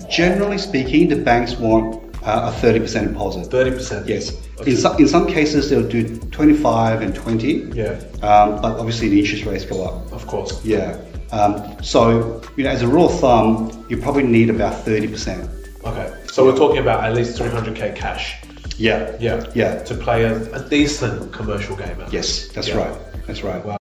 Generally speaking, the banks want a 30% deposit. 30%? Yes. Okay. In some cases, they'll do 25 and 20. Yeah. But obviously the interest rates go up. Of course. Yeah. So, as a rule of thumb, you probably need about 30%. Okay. So we're talking about at least 300k cash. Yeah. Yeah. Yeah. To play a decent commercial game. Yes, that's Yeah. right. That's right. Wow.